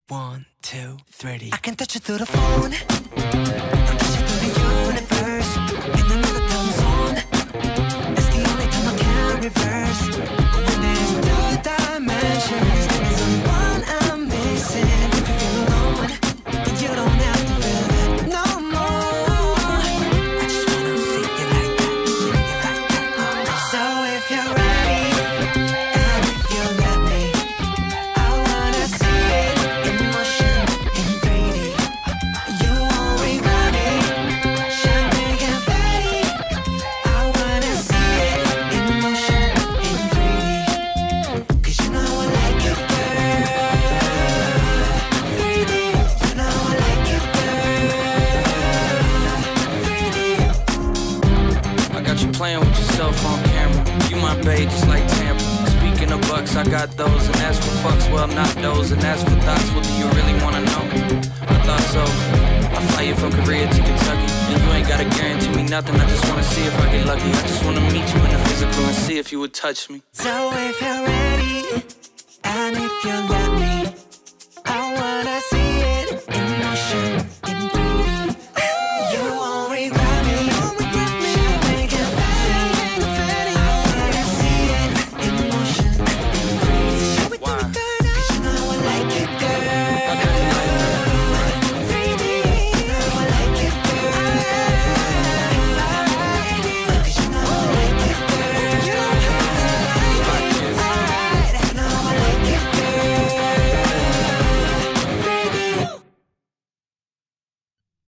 1, 2, 3. I can touch you through the phone. I'll touch you through the universe. In another time zone. That's the only time I can reverse. When there's two dimensions, there's only one I'm missing. If you feel alone, then you don't have to feel that no more. I just wanna see you like that, see you like that. So if you're ready, and if you let me, I wanna see it in motion, in 3D. You won't regret me, champagne confetti. I wanna see it in motion, in 3D. 'Cause you know I like it, girl. 3D, you know I like it, girl. 3D. I got you playing with yourself on camera. You my babe, just like Tampa. Speaking of bucks, I got those. And as for fucks, well, not those. And as for thoughts, what do you really wanna know? I thought so. I fly you from Korea to Kentucky. And you ain't gotta guarantee me nothing. I just wanna see if I get lucky. I just wanna meet you in the physical and see if you would touch me. So if you're ready,